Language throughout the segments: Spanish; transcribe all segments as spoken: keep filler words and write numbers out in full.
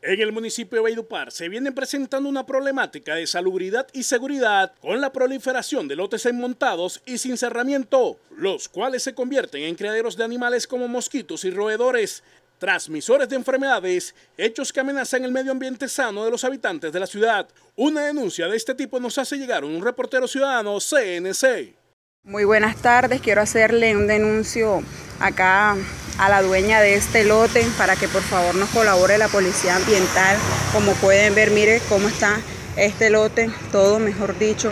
En el municipio de Valledupar se viene presentando una problemática de salubridad y seguridad con la proliferación de lotes enmontados y sin cerramiento, los cuales se convierten en criaderos de animales como mosquitos y roedores, transmisores de enfermedades, hechos que amenazan el medio ambiente sano de los habitantes de la ciudad. Una denuncia de este tipo nos hace llegar un reportero ciudadano C N C. Muy buenas tardes, quiero hacerle un denuncio acá a la dueña de este lote para que por favor nos colabore la policía ambiental. Como pueden ver, mire cómo está este lote, todo mejor dicho,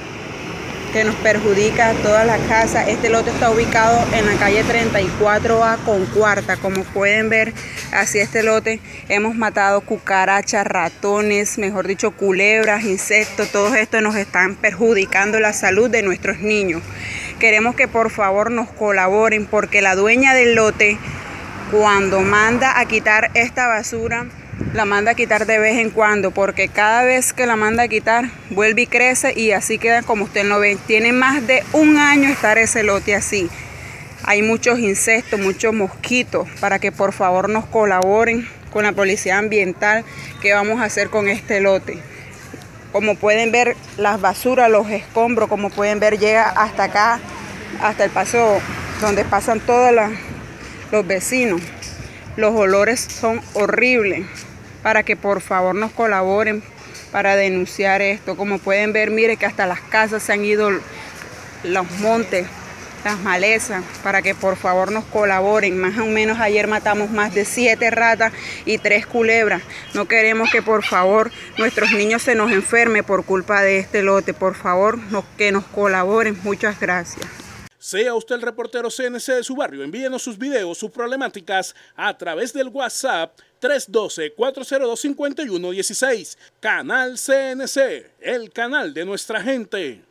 que nos perjudica a toda la casa. Este lote está ubicado en la calle treinta y cuatro A con cuarta. Como pueden ver, así este lote hemos matado cucarachas, ratones, mejor dicho culebras, insectos. Todo esto nos están perjudicando la salud de nuestros niños. Queremos que por favor nos colaboren porque la dueña del lote, cuando manda a quitar esta basura, la manda a quitar de vez en cuando, porque cada vez que la manda a quitar vuelve y crece y así queda como usted lo ve. Tiene más de un año estar ese lote así. Hay muchos insectos, muchos mosquitos, para que por favor nos colaboren con la policía ambiental. ¿Qué vamos a hacer con este lote? Como pueden ver, las basuras, los escombros, como pueden ver, llega hasta acá, hasta el paso donde pasan todos la, los vecinos. Los olores son horribles, para que por favor nos colaboren para denunciar esto. Como pueden ver, mire que hasta las casas se han ido, los montes, las malezas, para que por favor nos colaboren. Más o menos ayer matamos más de siete ratas y tres culebras. No queremos que por favor nuestros niños se nos enfermen por culpa de este lote. Por favor, no, que nos colaboren. Muchas gracias. Sea usted el reportero C N C de su barrio, envíenos sus videos, sus problemáticas a través del WhatsApp tres uno dos, cuatro cero dos, cinco uno uno uno seis. Canal C N C, el canal de nuestra gente.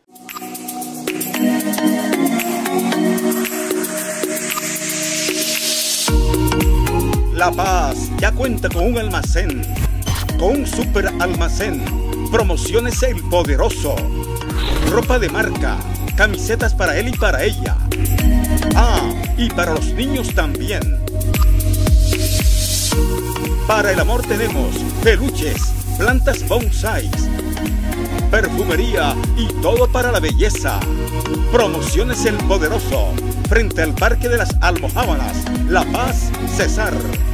La Paz ya cuenta con un almacén, con un super almacén. Promociones El Poderoso. Ropa de marca, camisetas para él y para ella. Ah, y para los niños también. Para el amor tenemos peluches, plantas bonsai, perfumería y todo para la belleza. Promociones El Poderoso, frente al Parque de las Almojábanas, La Paz, Cesar.